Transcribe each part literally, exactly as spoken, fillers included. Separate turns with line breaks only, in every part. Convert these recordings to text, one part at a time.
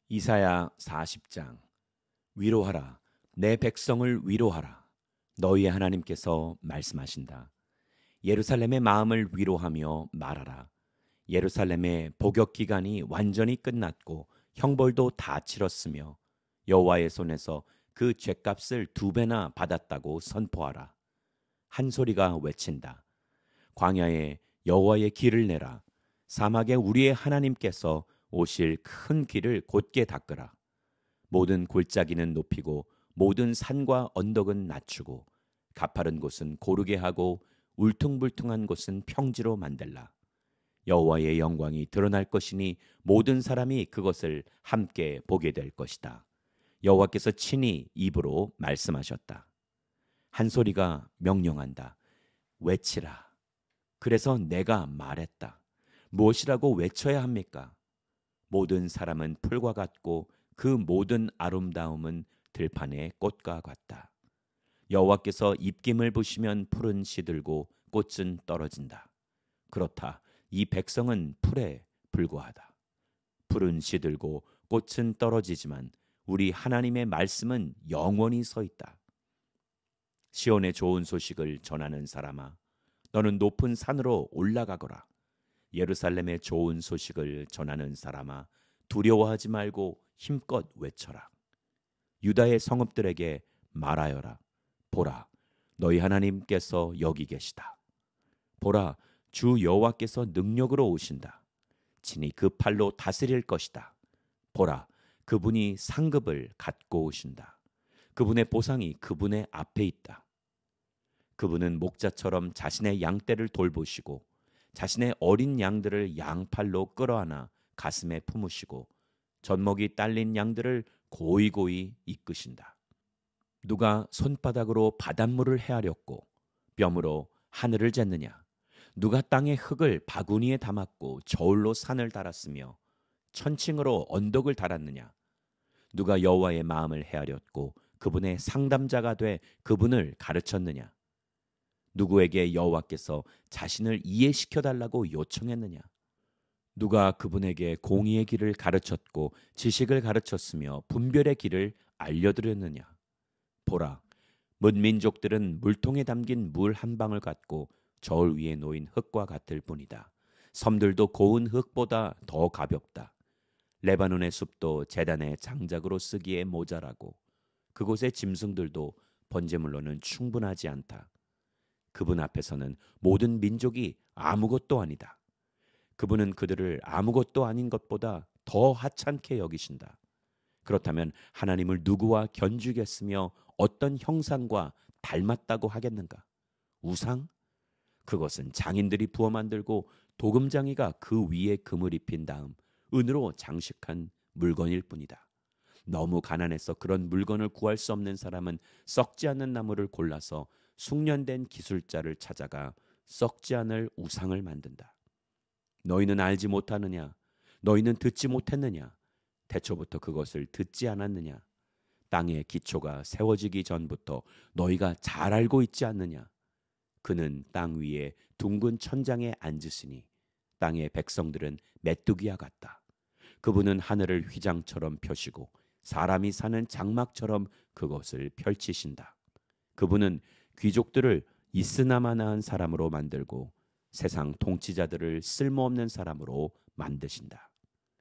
이사야 사십 장. 위로하라, 내 백성을 위로하라. 너희의 하나님께서 말씀하신다. 예루살렘의 마음을 위로하며 말하라. 예루살렘의 복역 기간이 완전히 끝났고 형벌도 다 치렀으며 여호와의 손에서 그 죗값을 두 배나 받았다고 선포하라. 한 소리가 외친다. 광야에 여호와의 길을 내라. 사막에 우리의 하나님께서 오실 큰 길을 곧게 닦으라. 모든 골짜기는 높이고 모든 산과 언덕은 낮추고 가파른 곳은 고르게 하고 울퉁불퉁한 곳은 평지로 만들라. 여호와의 영광이 드러날 것이니 모든 사람이 그것을 함께 보게 될 것이다. 여호와께서 친히 입으로 말씀하셨다. 한 소리가 명령한다. 외치라. 그래서 내가 말했다. 무엇이라고 외쳐야 합니까? 모든 사람은 풀과 같고 그 모든 아름다움은 들판의 꽃과 같다. 여호와께서 입김을 부시면 풀은 시들고 꽃은 떨어진다. 그렇다. 이 백성은 풀에 불과하다. 풀은 시들고 꽃은 떨어지지만 우리 하나님의 말씀은 영원히 서 있다. 시온의 좋은 소식을 전하는 사람아, 너는 높은 산으로 올라가거라. 예루살렘의 좋은 소식을 전하는 사람아, 두려워하지 말고 힘껏 외쳐라. 유다의 성읍들에게 말하여라. 보라, 너희 하나님께서 여기 계시다. 보라, 주 여호와께서 능력으로 오신다. 친히 그 팔로 다스릴 것이다. 보라, 그분이 상급을 갖고 오신다. 그분의 보상이 그분의 앞에 있다. 그분은 목자처럼 자신의 양떼를 돌보시고 자신의 어린 양들을 양팔로 끌어안아 가슴에 품으시고 젖먹이 딸린 양들을 고이고이 이끄신다. 누가 손바닥으로 바닷물을 헤아렸고 뼘으로 하늘을 쟀느냐? 누가 땅의 흙을 바구니에 담았고 저울로 산을 달았으며 천칭으로 언덕을 달았느냐? 누가 여호와의 마음을 헤아렸고 그분의 상담자가 돼 그분을 가르쳤느냐? 누구에게 여호와께서 자신을 이해시켜 달라고 요청했느냐? 누가 그분에게 공의의 길을 가르쳤고 지식을 가르쳤으며 분별의 길을 알려드렸느냐? 보라, 문민족들은 물통에 담긴 물 한 방울 같고 저울 위에 놓인 흙과 같을 뿐이다. 섬들도 고운 흙보다 더 가볍다. 레바논의 숲도 제단의 장작으로 쓰기에 모자라고 그곳의 짐승들도 번제물로는 충분하지 않다. 그분 앞에서는 모든 민족이 아무것도 아니다. 그분은 그들을 아무것도 아닌 것보다 더 하찮게 여기신다. 그렇다면 하나님을 누구와 견주겠으며 어떤 형상과 닮았다고 하겠는가? 우상? 그것은 장인들이 부어 만들고 도금장이가 그 위에 금을 입힌 다음 은으로 장식한 물건일 뿐이다. 너무 가난해서 그런 물건을 구할 수 없는 사람은 썩지 않는 나무를 골라서 숙련된 기술자를 찾아가 썩지 않을 우상을 만든다. 너희는 알지 못하느냐? 너희는 듣지 못했느냐? 태초부터 그것을 듣지 않았느냐? 땅의 기초가 세워지기 전부터 너희가 잘 알고 있지 않느냐? 그는 땅 위에 둥근 천장에 앉으시니 땅의 백성들은 메뚜기와 같다. 그분은 하늘을 휘장처럼 펴시고 사람이 사는 장막처럼 그것을 펼치신다. 그분은 귀족들을 이스나마나한 사람으로 만들고 세상 통치자들을 쓸모없는 사람으로 만드신다.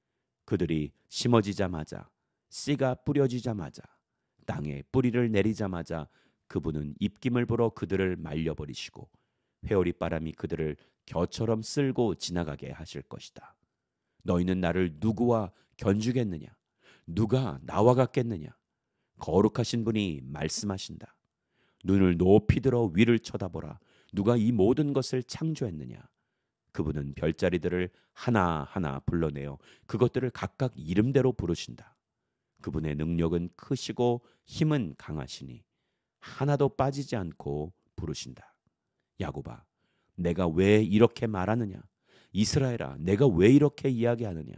그들이 심어지자마자 씨가 뿌려지자마자 땅에 뿌리를 내리자마자 그분은 입김을 불어 그들을 말려버리시고 회오리 바람이 그들을 겨처럼 쓸고 지나가게 하실 것이다. 너희는 나를 누구와 견주겠느냐? 누가 나와 같겠느냐? 거룩하신 분이 말씀하신다. 눈을 높이 들어 위를 쳐다보라. 누가 이 모든 것을 창조했느냐? 그분은 별자리들을 하나하나 불러내어 그것들을 각각 이름대로 부르신다. 그분의 능력은 크시고 힘은 강하시니 하나도 빠지지 않고 부르신다. 야곱아, 내가 왜 이렇게 말하느냐? 이스라엘아, 내가 왜 이렇게 이야기하느냐?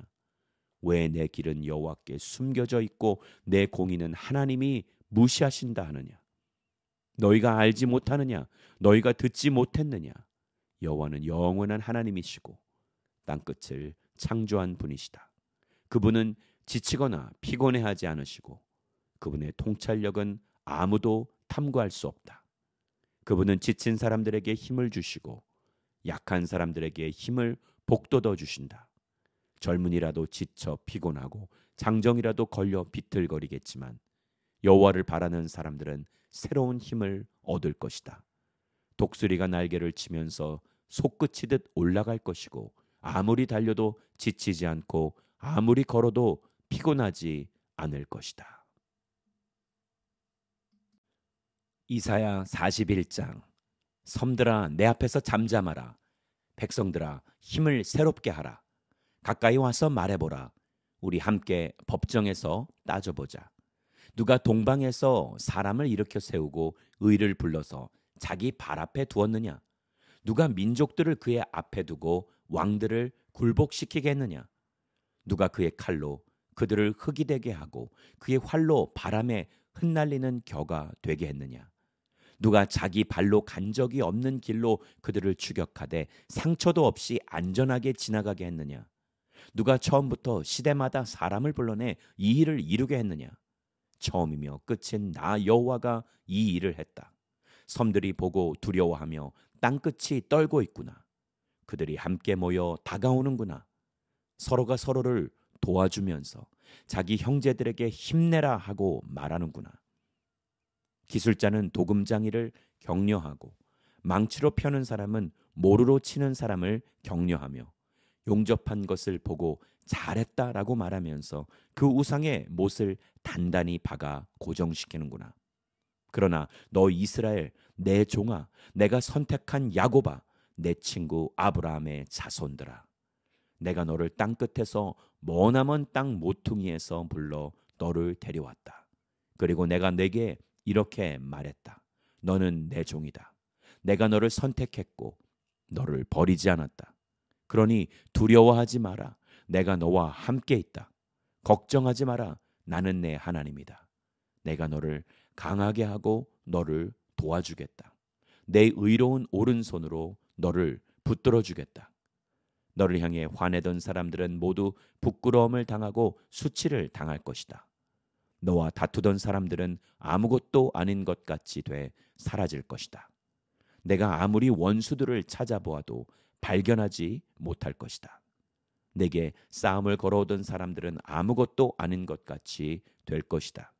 왜 내 길은 여호와께 숨겨져 있고 내 공의는 하나님이 무시하신다 하느냐? 너희가 알지 못하느냐? 너희가 듣지 못했느냐? 여호와는 영원한 하나님이시고 땅끝을 창조한 분이시다. 그분은 지치거나 피곤해하지 않으시고 그분의 통찰력은 아무도 탐구할 수 없다. 그분은 지친 사람들에게 힘을 주시고 약한 사람들에게 힘을 복돋워 주신다. 젊은이라도 지쳐 피곤하고 장정이라도 걸려 비틀거리겠지만 여호와를 바라는 사람들은 새로운 힘을 얻을 것이다. 독수리가 날개를 치면서 솟구치듯 올라갈 것이고 아무리 달려도 지치지 않고 아무리 걸어도 피곤하지 않을 것이다. 이사야 사십일 장. 섬들아 내 앞에서 잠잠하라. 백성들아 힘을 새롭게 하라. 가까이 와서 말해보라. 우리 함께 법정에서 따져보자. 누가 동방에서 사람을 일으켜 세우고 의를 불러서 자기 발 앞에 두었느냐? 누가 민족들을 그의 앞에 두고 왕들을 굴복시키게 했느냐? 누가 그의 칼로 그들을 흙이 되게 하고 그의 활로 바람에 흩날리는 겨가 되게 했느냐? 누가 자기 발로 간 적이 없는 길로 그들을 추격하되 상처도 없이 안전하게 지나가게 했느냐? 누가 처음부터 시대마다 사람을 불러내 이 일을 이루게 했느냐? 처음이며 끝인 나 여호와가 이 일을 했다. 섬들이 보고 두려워하며 땅끝이 떨고 있구나. 그들이 함께 모여 다가오는구나. 서로가 서로를 도와주면서 자기 형제들에게 힘내라 하고 말하는구나. 기술자는 도금장이를 격려하고 망치로 펴는 사람은 모루로 치는 사람을 격려하며 용접한 것을 보고 잘했다라고 말하면서 그 우상의 못을 단단히 박아 고정시키는구나. 그러나 너 이스라엘 내 종아, 내가 선택한 야곱아, 내 친구 아브라함의 자손들아, 내가 너를 땅끝에서 머나먼 땅 모퉁이에서 불러 너를 데려왔다. 그리고 내가 내게 이렇게 말했다. 너는 내 종이다. 내가 너를 선택했고 너를 버리지 않았다. 그러니 두려워하지 마라. 내가 너와 함께 있다. 걱정하지 마라. 나는 내 하나님이다. 내가 너를 강하게 하고 너를 도와주겠다. 내 의로운 오른손으로 너를 붙들어 주겠다. 너를 향해 화내던 사람들은 모두 부끄러움을 당하고 수치를 당할 것이다. 너와 다투던 사람들은 아무것도 아닌 것 같이 돼 사라질 것이다. 내가 아무리 원수들을 찾아보아도 발견하지 못할 것이다. 내게 싸움을 걸어오던 사람들은 아무것도 아닌 것 같이 될 것이다.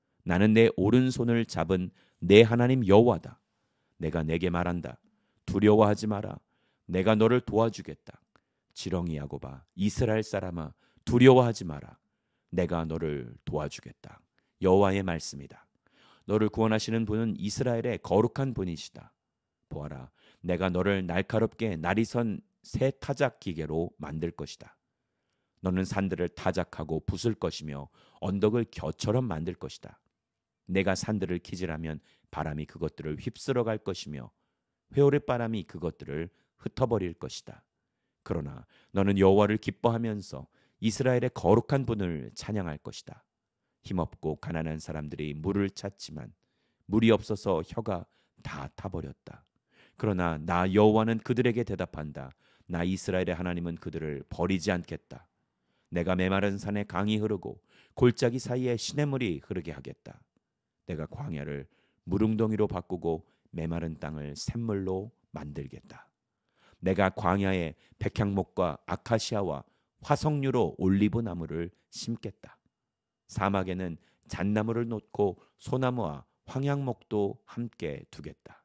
나는 내 오른손을 잡은 내 하나님 여호와다. 내가 내게 말한다. 두려워하지 마라. 내가 너를 도와주겠다. 지렁이 야곱아, 이스라엘 사람아, 두려워하지 마라. 내가 너를 도와주겠다. 여호와의 말씀이다. 너를 구원하시는 분은 이스라엘의 거룩한 분이시다. 보아라, 내가 너를 날카롭게 날이 선 새 타작 기계로 만들 것이다. 너는 산들을 타작하고 부술 것이며 언덕을 겨처럼 만들 것이다. 내가 산들을 기질하면 바람이 그것들을 휩쓸어 갈 것이며 회오리 바람이 그것들을 흩어버릴 것이다. 그러나 너는 여호와를 기뻐하면서 이스라엘의 거룩한 분을 찬양할 것이다. 힘없고 가난한 사람들이 물을 찾지만 물이 없어서 혀가 다 타버렸다. 그러나 나 여호와는 그들에게 대답한다. 나 이스라엘의 하나님은 그들을 버리지 않겠다. 내가 메마른 산에 강이 흐르고 골짜기 사이에 시냇물이 흐르게 하겠다. 내가 광야를 무릉덩이로 바꾸고 메마른 땅을 샘물로 만들겠다. 내가 광야에 백향목과 아카시아와 화석류로 올리브 나무를 심겠다. 사막에는 잣나무를 놓고 소나무와 황양목도 함께 두겠다.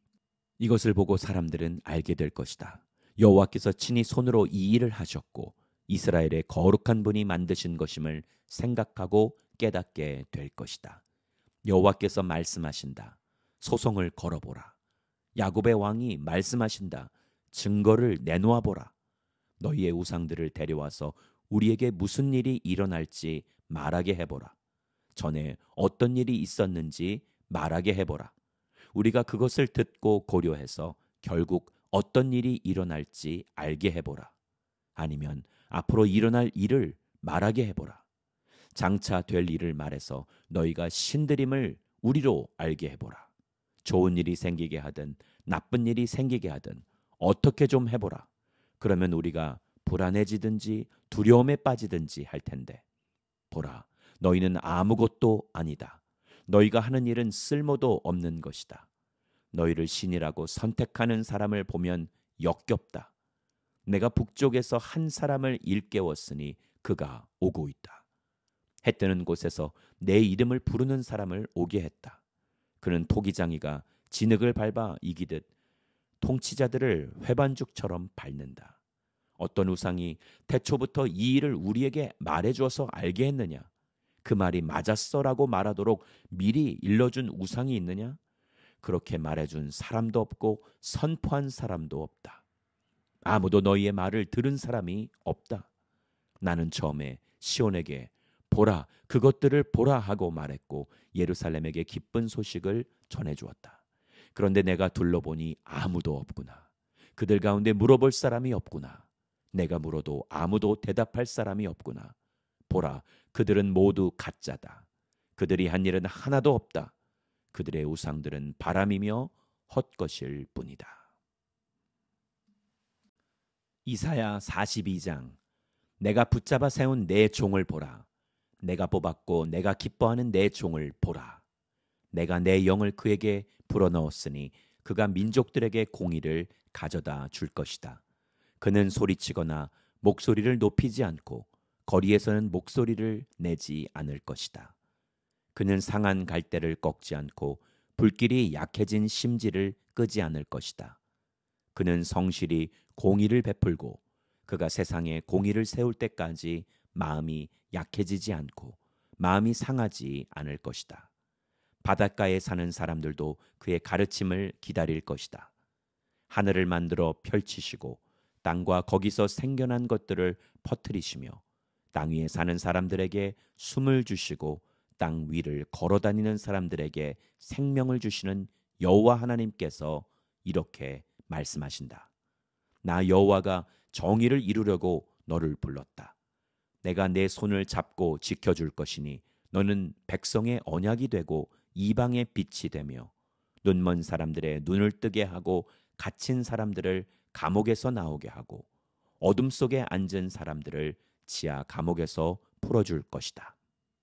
이것을 보고 사람들은 알게 될 것이다. 여호와께서 친히 손으로 이 일을 하셨고 이스라엘의 거룩한 분이 만드신 것임을 생각하고 깨닫게 될 것이다. 여호와께서 말씀하신다. 소송을 걸어보라. 야곱의 왕이 말씀하신다. 증거를 내놓아 보라. 너희의 우상들을 데려와서 우리에게 무슨 일이 일어날지 말하게 해보라. 전에 어떤 일이 있었는지 말하게 해보라. 우리가 그것을 듣고 고려해서 결국 어떤 일이 일어날지 알게 해보라. 아니면 앞으로 일어날 일을 말하게 해보라. 장차 될 일을 말해서 너희가 신들임을 우리로 알게 해보라. 좋은 일이 생기게 하든 나쁜 일이 생기게 하든 어떻게 좀 해보라. 그러면 우리가 불안해지든지 두려움에 빠지든지 할 텐데 보라, 너희는 아무것도 아니다. 너희가 하는 일은 쓸모도 없는 것이다. 너희를 신이라고 선택하는 사람을 보면 역겹다. 내가 북쪽에서 한 사람을 일깨웠으니 그가 오고 있다. 해 뜨는 곳에서 내 이름을 부르는 사람을 오게 했다. 그는 토기장이가 진흙을 밟아 이기듯 통치자들을 회반죽처럼 밟는다. 어떤 우상이 태초부터 이 일을 우리에게 말해주어서 알게 했느냐? 그 말이 맞았어라고 말하도록 미리 일러준 우상이 있느냐? 그렇게 말해준 사람도 없고 선포한 사람도 없다. 아무도 너희의 말을 들은 사람이 없다. 나는 처음에 시온에게 보라, 그것들을 보라 하고 말했고 예루살렘에게 기쁜 소식을 전해주었다. 그런데 내가 둘러보니 아무도 없구나. 그들 가운데 물어볼 사람이 없구나. 내가 물어도 아무도 대답할 사람이 없구나. 보라, 그들은 모두 가짜다. 그들이 한 일은 하나도 없다. 그들의 우상들은 바람이며 헛것일 뿐이다. 이사야 사십이 장. 내가 붙잡아 세운 내 종을 보라. 내가 뽑았고 내가 기뻐하는 내 종을 보라. 내가 내 영을 그에게 불어넣었으니 그가 민족들에게 공의를 가져다 줄 것이다. 그는 소리치거나 목소리를 높이지 않고 거리에서는 목소리를 내지 않을 것이다. 그는 상한 갈대를 꺾지 않고 불길이 약해진 심지를 끄지 않을 것이다. 그는 성실히 공의를 베풀고 그가 세상에 공의를 세울 때까지 마음이 약해지지 않고 마음이 상하지 않을 것이다. 바닷가에 사는 사람들도 그의 가르침을 기다릴 것이다. 하늘을 만들어 펼치시고 땅과 거기서 생겨난 것들을 퍼뜨리시며 땅 위에 사는 사람들에게 숨을 주시고 땅 위를 걸어다니는 사람들에게 생명을 주시는 여호와 하나님께서 이렇게 말씀하신다. 나 여호와가 정의를 이루려고 너를 불렀다. 내가 내 손을 잡고 지켜줄 것이니 너는 백성의 언약이 되고 이방의 빛이 되며 눈먼 사람들의 눈을 뜨게 하고 갇힌 사람들을 감옥에서 나오게 하고 어둠 속에 앉은 사람들을 지하 감옥에서 풀어줄 것이다.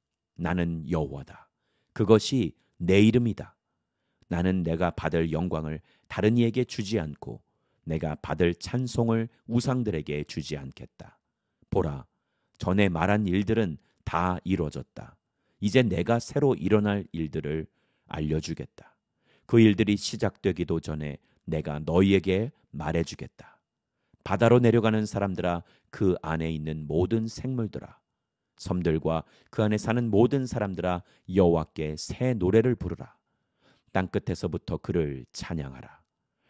나는 여호와다. 그것이 내 이름이다. 나는 내가 받을 영광을 다른 이에게 주지 않고 내가 받을 찬송을 우상들에게 주지 않겠다. 보라, 전에 말한 일들은 다 이루어졌다. 이제 내가 새로 일어날 일들을 알려주겠다. 그 일들이 시작되기도 전에 내가 너희에게 말해주겠다. 바다로 내려가는 사람들아, 그 안에 있는 모든 생물들아, 섬들과 그 안에 사는 모든 사람들아, 여호와께 새 노래를 부르라. 땅끝에서부터 그를 찬양하라.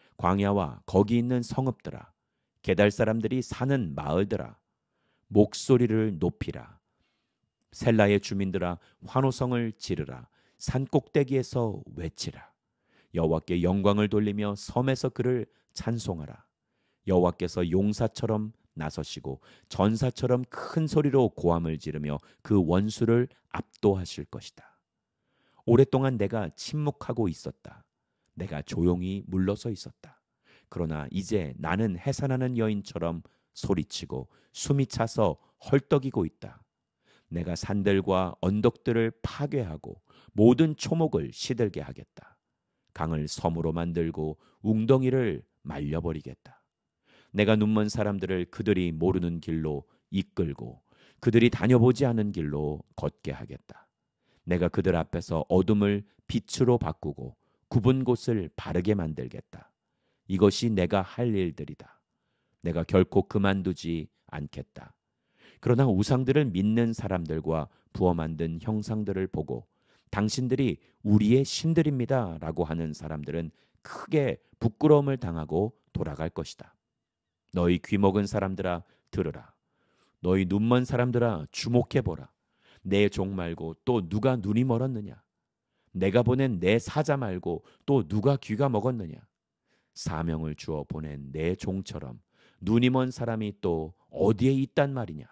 광야와 거기 있는 성읍들아, 게달 사람들이 사는 마을들아, 목소리를 높이라. 셀라의 주민들아, 환호성을 지르라. 산 꼭대기에서 외치라. 여호와께 영광을 돌리며 섬에서 그를 찬송하라. 여호와께서 용사처럼 나서시고 전사처럼 큰 소리로 고함을 지르며 그 원수를 압도하실 것이다. 오랫동안 내가 침묵하고 있었다. 내가 조용히 물러서 있었다. 그러나 이제 나는 해산하는 여인처럼 소리치고 숨이 차서 헐떡이고 있다. 내가 산들과 언덕들을 파괴하고 모든 초목을 시들게 하겠다. 강을 섬으로 만들고 웅덩이를 말려버리겠다. 내가 눈먼 사람들을 그들이 모르는 길로 이끌고 그들이 다녀보지 않은 길로 걷게 하겠다. 내가 그들 앞에서 어둠을 빛으로 바꾸고 굽은 곳을 바르게 만들겠다. 이것이 내가 할 일들이다. 내가 결코 그만두지 않겠다. 그러나 우상들을 믿는 사람들과 부어 만든 형상들을 보고 당신들이 우리의 신들입니다 라고 하는 사람들은 크게 부끄러움을 당하고 돌아갈 것이다. 너희 귀먹은 사람들아, 들으라. 너희 눈먼 사람들아, 주목해보라. 내 종 말고 또 누가 눈이 멀었느냐? 내가 보낸 내 사자 말고 또 누가 귀가 먹었느냐? 사명을 주어 보낸 내 종처럼 눈이 먼 사람이 또 어디에 있단 말이냐?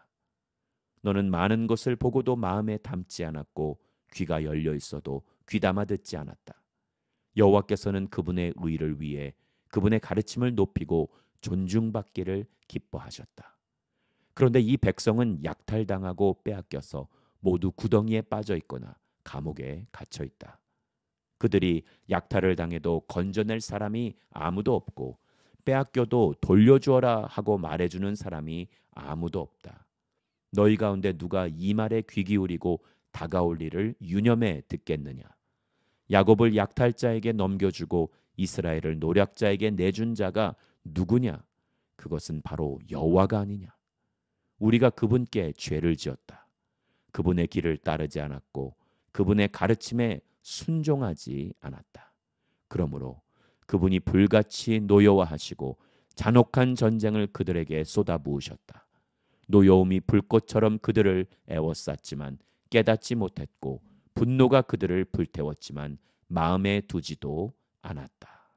너는 많은 것을 보고도 마음에 담지 않았고 귀가 열려 있어도 귀담아 듣지 않았다. 여호와께서는 그분의 의를 위해 그분의 가르침을 높이고 존중받기를 기뻐하셨다. 그런데 이 백성은 약탈당하고 빼앗겨서 모두 구덩이에 빠져 있거나 감옥에 갇혀 있다. 그들이 약탈을 당해도 건져낼 사람이 아무도 없고 빼앗겨도 돌려주어라 하고 말해주는 사람이 아무도 없다. 너희 가운데 누가 이 말에 귀 기울이고 다가올 일을 유념해 듣겠느냐? 야곱을 약탈자에게 넘겨주고 이스라엘을 노략자에게 내준 자가 누구냐? 그것은 바로 여호와가 아니냐? 우리가 그분께 죄를 지었다. 그분의 길을 따르지 않았고 그분의 가르침에 순종하지 않았다. 그러므로 그분이 불같이 노여워하시고 잔혹한 전쟁을 그들에게 쏟아부으셨다. 노여움이 불꽃처럼 그들을 애워쌌지만 깨닫지 못했고 분노가 그들을 불태웠지만 마음에 두지도 않았다.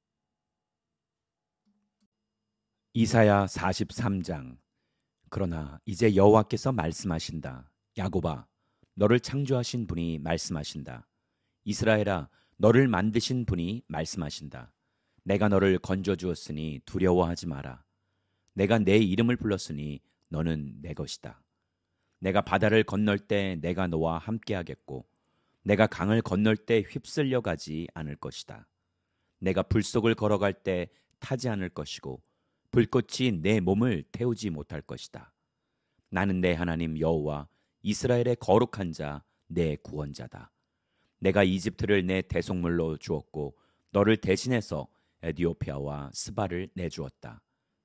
이사야 사십삼 장. 그러나 이제 여호와께서 말씀하신다. 야곱아, 너를 창조하신 분이 말씀하신다. 이스라엘아, 너를 만드신 분이 말씀하신다. 내가 너를 건져주었으니 두려워하지 마라. 내가 내 이름을 불렀으니 너는 내 것이다. 내가 바다를 건널 때 내가 너와 함께하겠고 내가 강을 건널 때 휩쓸려 가지 않을 것이다. 내가 불속을 걸어갈 때 타지 않을 것이고 불꽃이 내 몸을 태우지 못할 것이다. 나는 내 하나님 여호와 이스라엘의 거룩한 자 내 구원자다. 내가 이집트를 내 대속물로 주었고 너를 대신해서 에디오피아와 스바를 내주었다.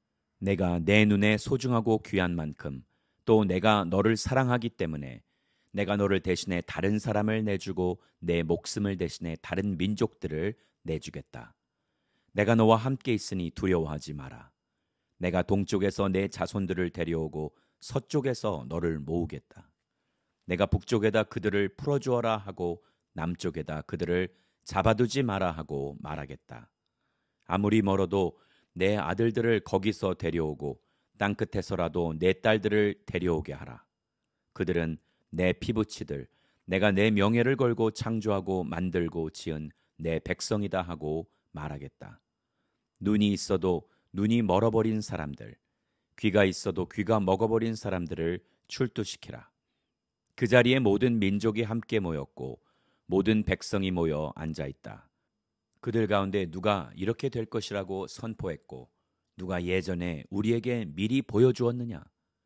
내가 내 눈에 소중하고 귀한 만큼 또 내가 너를 사랑하기 때문에 내가 너를 대신해 다른 사람을 내주고 내 목숨을 대신해 다른 민족들을 내주겠다. 내가 너와 함께 있으니 두려워하지 마라. 내가 동쪽에서 내 자손들을 데려오고 서쪽에서 너를 모으겠다. 내가 북쪽에다 그들을 풀어주어라 하고 남쪽에다 그들을 잡아두지 마라 하고 말하겠다. 아무리 멀어도 내 아들들을 거기서 데려오고 땅끝에서라도 내 딸들을 데려오게 하라. 그들은 내 피부치들, 내가 내 명예를 걸고 창조하고 만들고 지은 내 백성이다 하고 말하겠다. 눈이 있어도 눈이 멀어버린 사람들, 귀가 있어도 귀가 먹어버린 사람들을 출두시키라. 그 자리에 모든 민족이 함께 모였고 모든 백성이 모여 앉아있다. 그들 가운데 누가 이렇게 될 것이라고 선포했고 누가 예전에 우리에게 미리 보여주었느냐?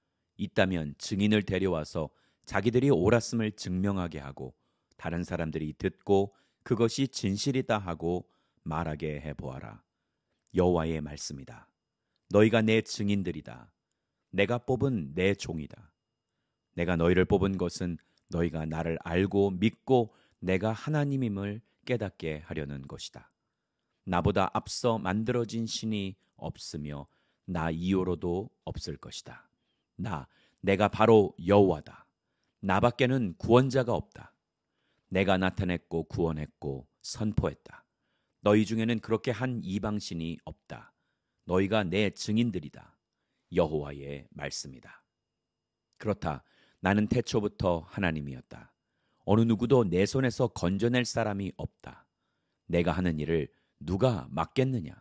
있다면 증인을 데려와서 자기들이 옳았음을 증명하게 하고 다른 사람들이 듣고 그것이 진실이다 하고 말하게 해보아라. 여호와의 말씀이다. 너희가 내 증인들이다. 내가 뽑은 내 종이다. 내가 너희를 뽑은 것은 너희가 나를 알고 믿고 내가 하나님임을 깨닫게 하려는 것이다. 나보다 앞서 만들어진 신이 없으며 나 이후로도 없을 것이다. 나, 내가 바로 여호와다. 나밖에는 구원자가 없다. 내가 나타냈고 구원했고 선포했다. 너희 중에는 그렇게 한 이방신이 없다. 너희가 내 증인들이다. 여호와의 말씀이다. 그렇다. 나는 태초부터 하나님이었다. 어느 누구도 내 손에서 건져낼 사람이 없다. 내가 하는 일을 누가 막겠느냐?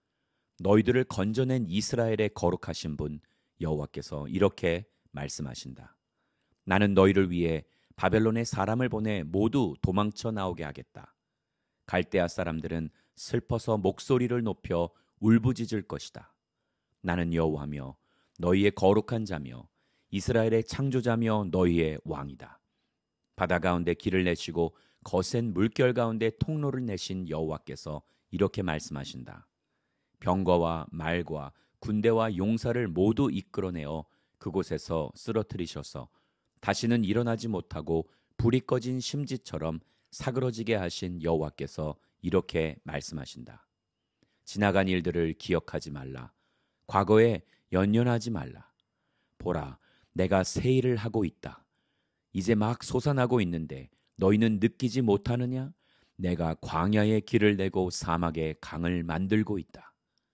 너희들을 건져낸 이스라엘의 거룩하신 분 여호와께서 이렇게 말씀하신다. 나는 너희를 위해 바벨론에 사람을 보내 모두 도망쳐 나오게 하겠다. 갈대아 사람들은 슬퍼서 목소리를 높여 울부짖을 것이다. 나는 여호와며 너희의 거룩한 자며 이스라엘의 창조자며 너희의 왕이다. 바다 가운데 길을 내시고 거센 물결 가운데 통로를 내신 여호와께서 이렇게 말씀하신다. 병거와 말과 군대와 용사를 모두 이끌어내어 그곳에서 쓰러뜨리셔서 다시는 일어나지 못하고 불이 꺼진 심지처럼 사그러지게 하신 여호와께서 이렇게 말씀하신다. 지나간 일들을 기억하지 말라. 과거에 연연하지 말라. 보라, 내가 새 일을 하고 있다. 이제 막 솟아나고 있는데 너희는 느끼지 못하느냐? 내가 광야에 길을 내고 사막에 강을 만들고 있다.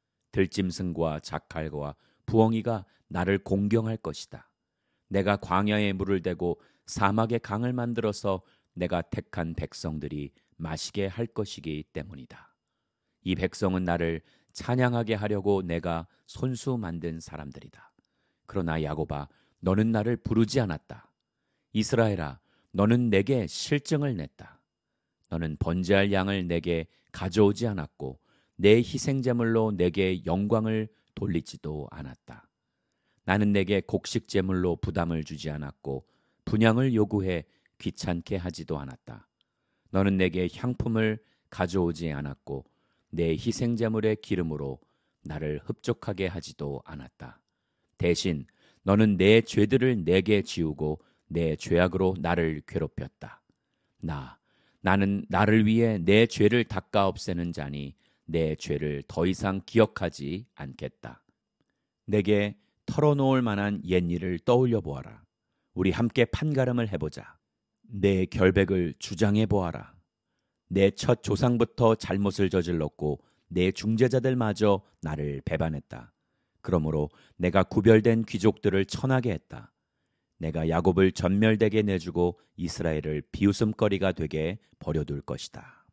들짐승과 자칼과 부엉이가 나를 공경할 것이다. 내가 광야에 물을 대고 사막에 강을 만들어서 내가 택한 백성들이 마시게 할 것이기 때문이다. 이 백성은 나를 찬양하게 하려고 내가 손수 만든 사람들이다. 그러나 야곱아, 너는 나를 부르지 않았다. 이스라엘아, 너는 내게 실증을 냈다. 너는 번제할 양을 내게 가져오지 않았고 내 희생제물로 내게 영광을 돌리지도 않았다. 나는 내게 곡식제물로 부담을 주지 않았고 분향을 요구해 귀찮게 하지도 않았다. 너는 내게 향품을 가져오지 않았고 내 희생제물의 기름으로 나를 흡족하게 하지도 않았다. 대신 너는 내 죄들을 내게 지우고 내 죄악으로 나를 괴롭혔다. 나, 나는 나를 위해 내 죄를 닦아 없애는 자니 내 죄를 더 이상 기억하지 않겠다. 내게 털어놓을 만한 옛일을 떠올려 보아라. 우리 함께 판가름을 해보자. 내 결백을 주장해 보아라. 내 첫 조상부터 잘못을 저질렀고 내 중재자들마저 나를 배반했다. 그러므로 내가 구별된 귀족들을 천하게 했다. 내가 야곱을 전멸되게 내주고 이스라엘을 비웃음거리가 되게 버려둘 것이다.